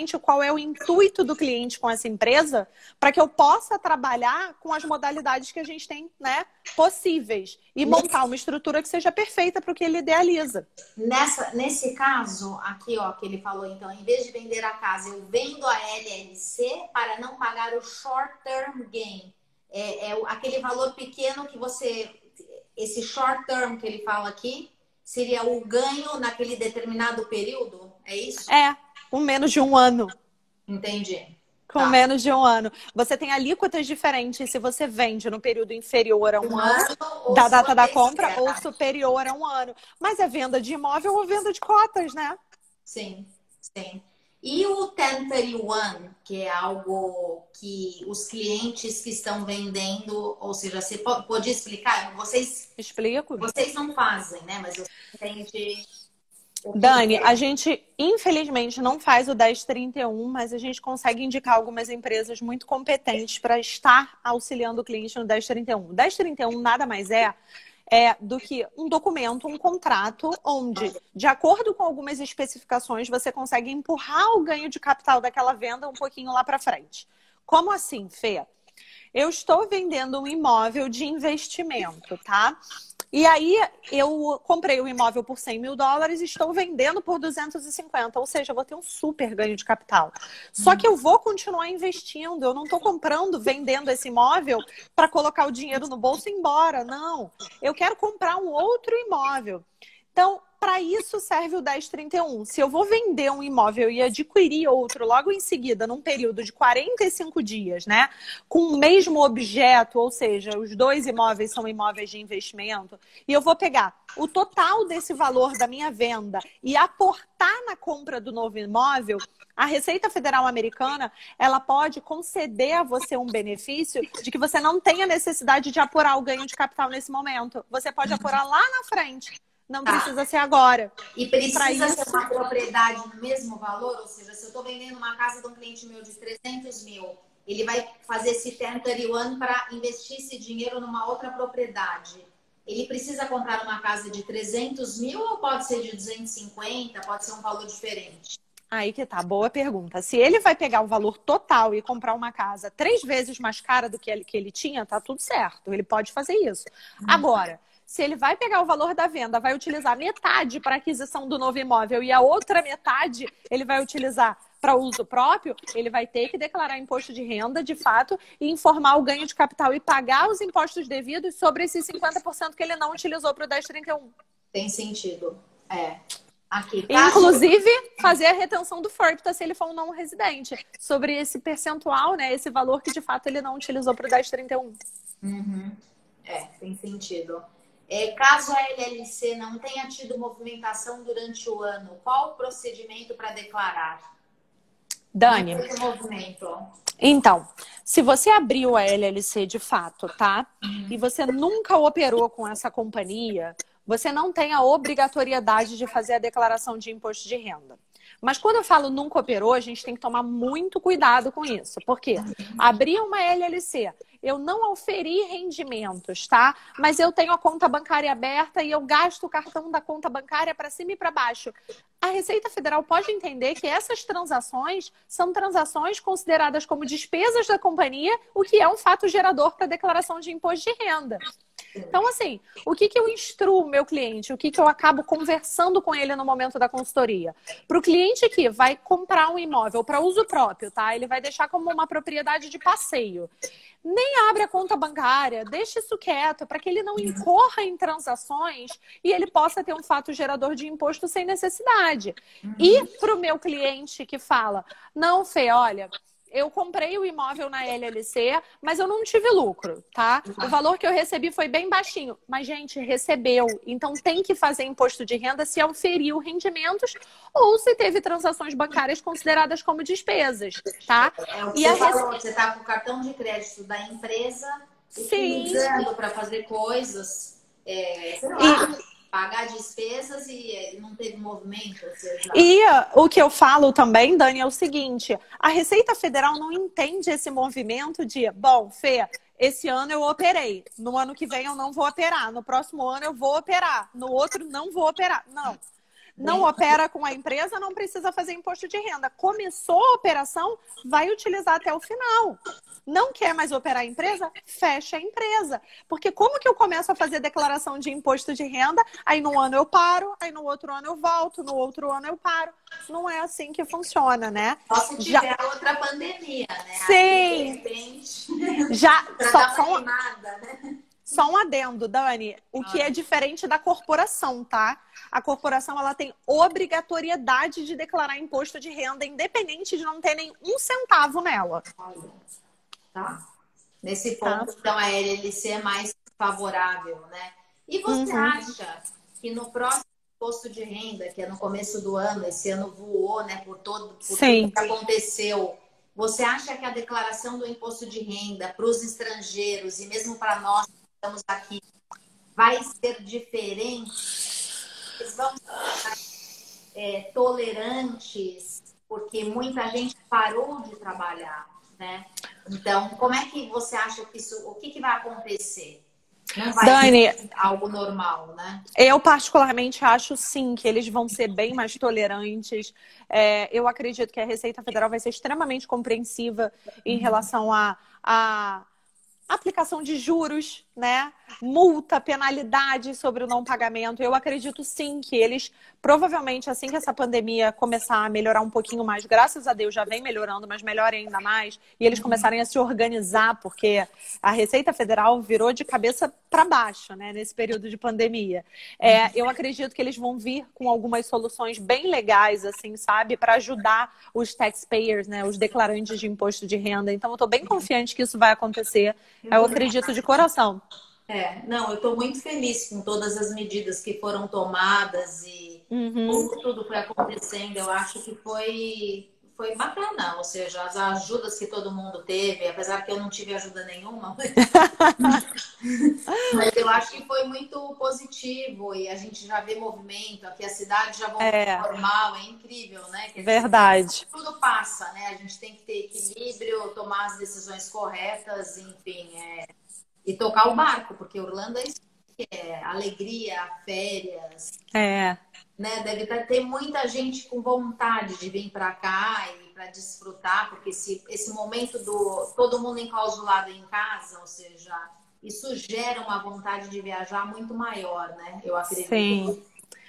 é o intuito do cliente com essa empresa, para que eu possa trabalhar com as modalidades que a gente tem, né, possíveis e montar uma estrutura que seja perfeita para o que ele idealiza. Nessa, nesse caso, aqui, ó, que ele falou, então, em vez de vender a casa, eu vendo a L L C para não pagar o short term gain. É, é aquele valor pequeno que você... Esse short term que ele fala aqui seria o ganho naquele determinado período? É isso? É, com menos de um ano. Entendi. Com Tá. menos de um ano. Você tem alíquotas diferentes se você vende no período inferior a um, um ano, ano da data da compra espera. Ou superior a um ano. Mas é venda de imóvel ou venda de cotas, né? Sim, sim. E o dez trinta e um, que é algo que os clientes que estão vendendo, ou seja, você pode explicar? Vocês, Explico. Vocês não fazem, né? Mas você entende... Dani, a gente infelizmente não faz o dez trinta e um, mas a gente consegue indicar algumas empresas muito competentes para estar auxiliando o cliente no dez trinta e um. O dez trinta e um nada mais é É, do que um documento, um contrato, onde, de acordo com algumas especificações, você consegue empurrar o ganho de capital daquela venda um pouquinho lá para frente. Como assim, Fê? Eu estou vendendo um imóvel de investimento, tá? E aí, eu comprei o imóvel por cem mil dólares e estou vendendo por duzentos e cinquenta. Ou seja, eu vou ter um super ganho de capital. Só que eu vou continuar investindo. Eu não estou comprando, vendendo esse imóvel para colocar o dinheiro no bolso e ir embora. Não. Eu quero comprar um outro imóvel. Então, para isso serve o dez trinta e um. Se eu vou vender um imóvel e adquirir outro logo em seguida, num período de quarenta e cinco dias, né? Com o mesmo objeto, ou seja, os dois imóveis são imóveis de investimento, e eu vou pegar o total desse valor da minha venda e aportar na compra do novo imóvel, a Receita Federal Americana, ela pode conceder a você um benefício de que você não tenha necessidade de apurar o ganho de capital nesse momento. Você pode apurar lá na frente. Não tá. Precisa ser agora. E precisa isso... ser uma propriedade no mesmo valor? Ou seja, se eu estou vendendo uma casa de um cliente meu de trezentos mil, ele vai fazer esse dez trinta e um para investir esse dinheiro numa outra propriedade. Ele precisa comprar uma casa de trezentos mil ou pode ser de duzentos e cinquenta? Pode ser um valor diferente? Aí que tá, boa pergunta. Se ele vai pegar o valor total e comprar uma casa três vezes mais cara do que ele, que ele tinha, tá tudo certo. Ele pode fazer isso. Hum. Agora... Se ele vai pegar o valor da venda, vai utilizar metade para aquisição do novo imóvel e a outra metade ele vai utilizar para uso próprio, ele vai ter que declarar imposto de renda, de fato, e informar o ganho de capital e pagar os impostos devidos sobre esses cinquenta por cento que ele não utilizou para o dez trinta e um. Tem sentido. É. Aqui, tá? Inclusive, fazer a retenção do FIRPTA se ele for um não residente, sobre esse percentual, né, esse valor que de fato ele não utilizou para o dez trinta e um. Uhum. É, tem sentido. É, caso a L L C não tenha tido movimentação durante o ano, qual o procedimento para declarar? Dani, movimento. Então, se você abriu a L L C de fato, tá? Uhum. E você nunca operou com essa companhia, você não tem a obrigatoriedade de fazer a declaração de imposto de renda. Mas quando eu falo nunca operou, a gente tem que tomar muito cuidado com isso. Por quê? Abrir uma L L C, eu não oferi rendimentos, tá? Mas eu tenho a conta bancária aberta e eu gasto o cartão da conta bancária para cima e para baixo. A Receita Federal pode entender que essas transações são transações consideradas como despesas da companhia, o que é um fato gerador para a declaração de imposto de renda. Então, assim, o que, que eu instruo o meu cliente? O que, que eu acabo conversando com ele no momento da consultoria? Para o cliente que vai comprar um imóvel para uso próprio, tá? Ele vai deixar como uma propriedade de passeio. Nem abre a conta bancária, deixa isso quieto, para que ele não incorra em transações e ele possa ter um fato gerador de imposto sem necessidade. E para o meu cliente que fala, não, Fê, olha... Eu comprei o imóvel na L L C, mas eu não tive lucro, tá? O valor que eu recebi foi bem baixinho. Mas, gente, recebeu. Então, tem que fazer imposto de renda se auferiu rendimentos ou se teve transações bancárias consideradas como despesas, tá? É o que e você a falou, rece... você tá com o cartão de crédito da empresa utilizando para fazer coisas, é, sei lá, e... pagar despesas e não teve movimento. Seja... E o que eu falo também, Dani, é o seguinte, a Receita Federal não entende esse movimento de, bom, Fê, esse ano eu operei, no ano que vem eu não vou operar, no próximo ano eu vou operar, no outro não vou operar. Não. não opera com a empresa, não precisa fazer imposto de renda. Começou a operação, vai utilizar até o final. Não quer mais operar a empresa? Fecha a empresa. Porque como que eu começo a fazer declaração de imposto de renda? Aí no ano eu paro, aí no outro ano eu volto, no outro ano eu paro. Não é assim que funciona, né? Só se tiver Já... outra pandemia, né? Sim. Aí, de repente, Já só, só, um... nada, né? Só um adendo, Dani. O que é diferente da corporação, tá? A corporação ela tem obrigatoriedade de declarar imposto de renda, independente de não ter nem um centavo nela. Tá? Nesse ponto, tá. Então, a L L C é mais favorável, né? E você uhum. acha que no próximo imposto de renda, que é no começo do ano, esse ano voou, né, por todo por tudo que aconteceu, você acha que a declaração do imposto de renda para os estrangeiros e mesmo para nós que estamos aqui vai ser diferente? Eles vão ser é, tolerantes, porque muita gente parou de trabalhar, né? Então, como é que você acha que isso... O que, que vai acontecer? Não vai Dani, ser algo normal, né? Eu particularmente acho, sim, que eles vão ser bem mais tolerantes. É, eu acredito que a Receita Federal vai ser extremamente compreensiva em relação a... a aplicação de juros, né? Multa, penalidade sobre o não pagamento. Eu acredito sim que eles, provavelmente, assim que essa pandemia começar a melhorar um pouquinho mais, graças a Deus já vem melhorando, mas melhore ainda mais, e eles começarem a se organizar, porque a Receita Federal virou de cabeça para baixo, né? Nesse período de pandemia. É, eu acredito que eles vão vir com algumas soluções bem legais, assim, sabe? Para ajudar os taxpayers, né? Os declarantes de imposto de renda. Então, eu estou bem confiante que isso vai acontecer. Eu acredito de coração. É, não, eu estou muito feliz com todas as medidas que foram tomadas e uhum. como tudo foi acontecendo. Eu acho que foi, foi bacana, ou seja, as ajudas que todo mundo teve, apesar que eu não tive ajuda nenhuma, mas, mas eu acho que foi muito positivo e a gente já vê movimento, aqui a cidade já voltou é. ao normal, é incrível, né? Quer Verdade. Dizer, tudo passa, né? A gente tem que ter equilíbrio, tomar as decisões corretas, enfim, é... E tocar o barco, porque Orlando é isso que é alegria, férias. É. Né? Deve ter muita gente com vontade de vir para cá e para desfrutar, porque esse, esse momento do todo mundo enclausurado em casa, ou seja, isso gera uma vontade de viajar muito maior, né? Eu acredito. Sim.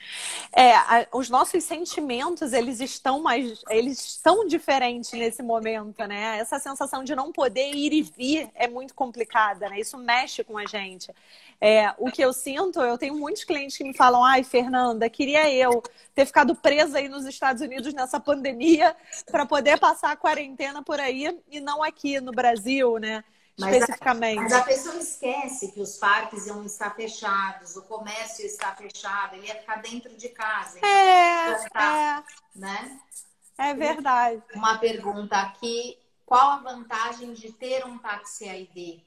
É, a, os nossos sentimentos, eles estão mais, eles estão diferentes nesse momento, né? Essa sensação de não poder ir e vir é muito complicada, né? Isso mexe com a gente. É, o que eu sinto, eu tenho muitos clientes que me falam, ai, Fernanda, queria eu ter ficado presa aí nos Estados Unidos nessa pandemia para poder passar a quarentena por aí e não aqui no Brasil, né? Mas especificamente. A, mas a pessoa esquece que os parques iam estar fechados, o comércio ia estar fechado, ele ia ficar dentro de casa. Então é, estar, é, né? é verdade. Uma pergunta aqui, qual a vantagem de ter um Tax I D?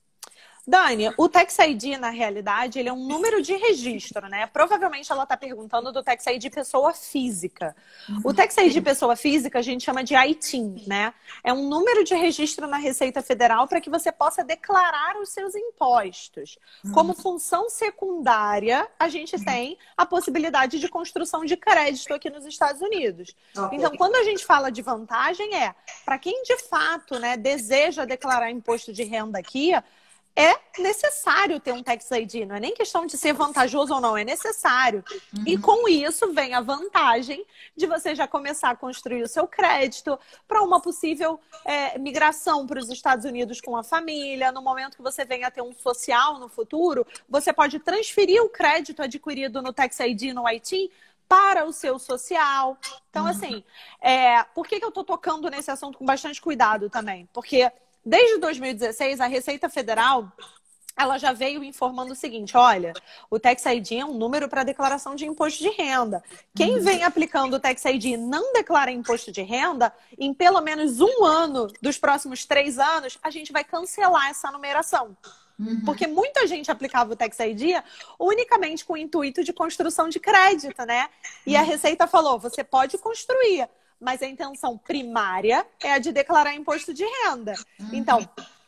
Dani, o Tax I D, na realidade, ele é um número de registro, né? Provavelmente ela está perguntando do Tax I D pessoa física. O Tax I D pessoa física a gente chama de I T I N, né? É um número de registro na Receita Federal para que você possa declarar os seus impostos. Como função secundária, a gente tem a possibilidade de construção de crédito aqui nos Estados Unidos. Okay. Então, quando a gente fala de vantagem, é para quem de fato, né, deseja declarar imposto de renda aqui, é necessário ter um Tax I D, não é nem questão de ser vantajoso ou não, é necessário. Uhum. E com isso vem a vantagem de você já começar a construir o seu crédito para uma possível é, migração para os Estados Unidos com a família. No momento que você venha a ter um social no futuro, você pode transferir o crédito adquirido no Tax I D no I T I N para o seu social. Então, assim, é, por que, que eu estou tocando nesse assunto com bastante cuidado também? Porque desde dois mil e dezesseis, a Receita Federal, ela já veio informando o seguinte, olha, o Tax I D é um número para declaração de imposto de renda. Quem vem aplicando o Tax I D e não declara imposto de renda, em pelo menos um ano dos próximos três anos, a gente vai cancelar essa numeração. Uhum. Porque muita gente aplicava o Tax I D unicamente com o intuito de construção de crédito, né? E a Receita falou, você pode construir, mas a intenção primária é a de declarar imposto de renda. Uhum. Então,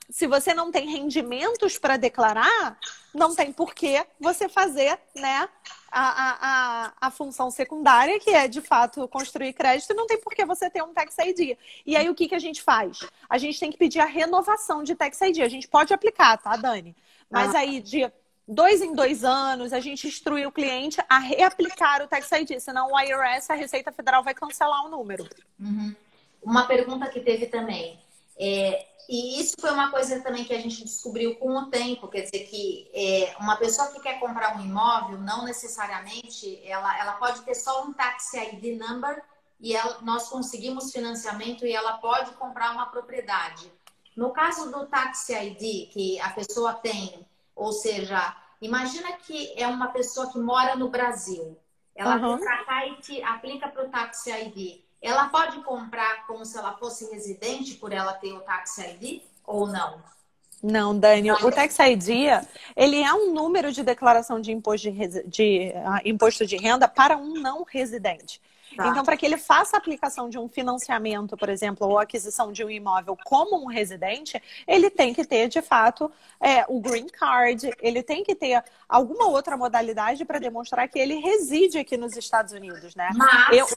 se você não tem rendimentos para declarar, não tem por que você fazer, né, a, a, a, a função secundária, que é, de fato, construir crédito, e não tem por que você ter um Tax I D. E aí, o que, que a gente faz? A gente tem que pedir a renovação de Tax I D. A gente pode aplicar, tá, Dani? Mas aí, de dois em dois anos, a gente instrui o cliente a reaplicar o Tax I D, senão o I R S, a Receita Federal, vai cancelar o número. Uhum. Uma pergunta que teve também, é, e isso foi uma coisa também que a gente descobriu com o tempo, quer dizer que é, uma pessoa que quer comprar um imóvel, não necessariamente, ela, ela pode ter só um Tax I D number e ela, nós conseguimos financiamento e ela pode comprar uma propriedade. No caso do Tax I D que a pessoa tem, ou seja, imagina que é uma pessoa que mora no Brasil, ela Uhum. vem para cá e te aplica para o Tax I D. Ela pode comprar como se ela fosse residente por ela ter o Tax I D ou não? Não, Dani, o Tax I D, ele é um número de declaração de imposto de, de, uh, imposto de renda para um não residente. Tá. Então, para que ele faça a aplicação de um financiamento, por exemplo, ou aquisição de um imóvel como um residente, ele tem que ter, de fato, é, o green card, ele tem que ter alguma outra modalidade para demonstrar que ele reside aqui nos Estados Unidos, né? Mas, Eu...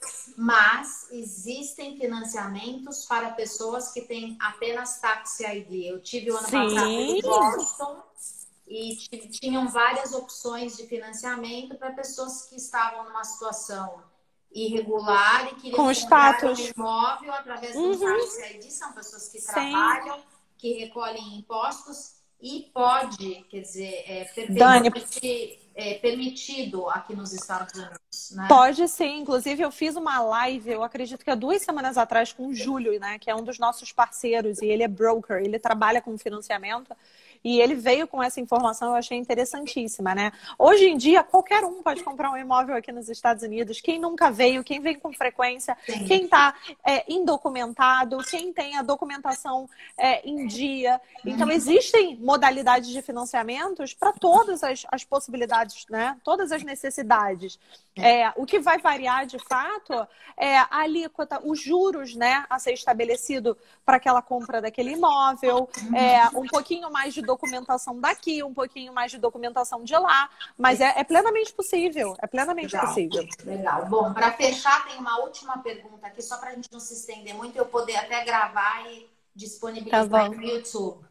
mas existem financiamentos para pessoas que têm apenas Tax I D. Eu tive o ano Sim. passado em Boston e tinham várias opções de financiamento para pessoas que estavam numa situação irregular e queriam com comprar status. um imóvel através do uhum. Tax I D. São pessoas que Sim. trabalham, que recolhem impostos e pode, quer dizer, é perfeitamente é, permitido aqui nos Estados Unidos, né? Pode sim. Inclusive, eu fiz uma live, eu acredito que há duas semanas atrás, com o Júlio, né, que é um dos nossos parceiros, e ele é broker, ele trabalha com financiamento. E ele veio com essa informação, eu achei interessantíssima, né? Hoje em dia, qualquer um pode comprar um imóvel aqui nos Estados Unidos. Quem nunca veio, quem vem com frequência, Sim. quem está é, indocumentado, quem tem a documentação é, em dia. Então, existem modalidades de financiamentos para todas as, as possibilidades, né? Todas as necessidades. É, o que vai variar, de fato, é a alíquota, os juros, né, a ser estabelecido para aquela compra daquele imóvel, é, um pouquinho mais de documentação daqui, um pouquinho mais de documentação de lá, mas é, é plenamente possível, é plenamente Legal. possível. Legal. Bom, para fechar, tem uma última pergunta aqui, só para a gente não se estender muito, eu poder até gravar e disponibilizar tá no YouTube.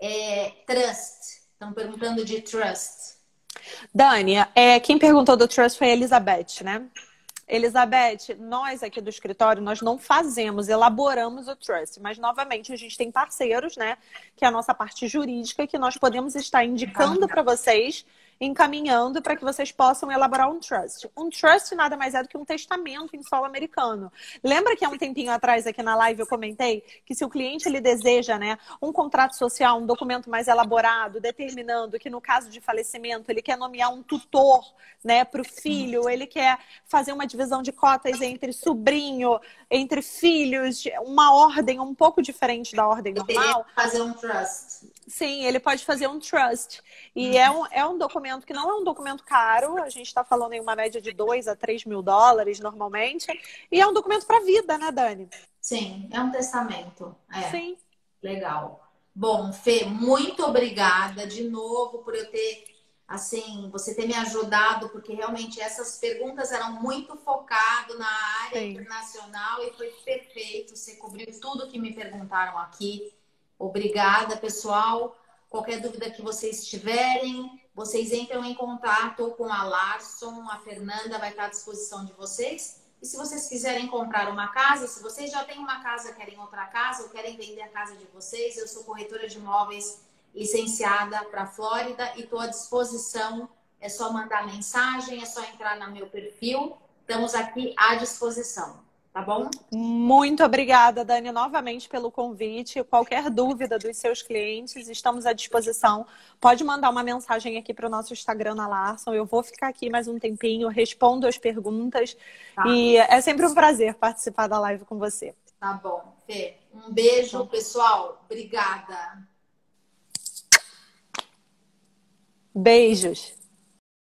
É, trust. Estão perguntando de trust. Dani, é, quem perguntou do trust foi a Elizabeth, né? Elizabeth, nós aqui do escritório, nós não fazemos, elaboramos o trust, mas novamente a gente tem parceiros, né, que é a nossa parte jurídica, que nós podemos estar indicando para vocês, encaminhando para que vocês possam elaborar um trust. Um trust nada mais é do que um testamento em solo americano. Lembra que há um tempinho atrás aqui na live eu comentei que se o cliente ele deseja, né, um contrato social, um documento mais elaborado, determinando que no caso de falecimento ele quer nomear um tutor, né, para o filho, ele quer fazer uma divisão de cotas entre sobrinho, entre filhos, uma ordem um pouco diferente da ordem normal. Fazer um trust. Sim, ele pode fazer um trust. E é um, é um documento que não é um documento caro, a gente está falando em uma média de dois a três mil dólares normalmente, e é um documento para a vida, né, Dani? Sim, é um testamento. É. Sim. Legal. Bom, Fê, muito obrigada de novo por eu ter, assim, você ter me ajudado, porque realmente essas perguntas eram muito focadas na área Sim. internacional e foi perfeito, você cobriu tudo que me perguntaram aqui. Obrigada, pessoal. Qualquer dúvida que vocês tiverem, vocês entram em contato com a Larson, a Fernanda vai estar à disposição de vocês. E se vocês quiserem comprar uma casa, se vocês já têm uma casa, querem outra casa, ou querem vender a casa de vocês, eu sou corretora de imóveis licenciada para a Flórida e estou à disposição. É só mandar mensagem, é só entrar no meu perfil. Estamos aqui à disposição. Tá bom? Muito obrigada, Dani, novamente pelo convite. Qualquer dúvida dos seus clientes, estamos à disposição. Pode mandar uma mensagem aqui para o nosso Instagram na Larson. Eu vou ficar aqui mais um tempinho, respondo as perguntas. Tá. E é sempre um prazer participar da live com você. Tá bom, Fê. Um beijo, pessoal. Obrigada. Beijos.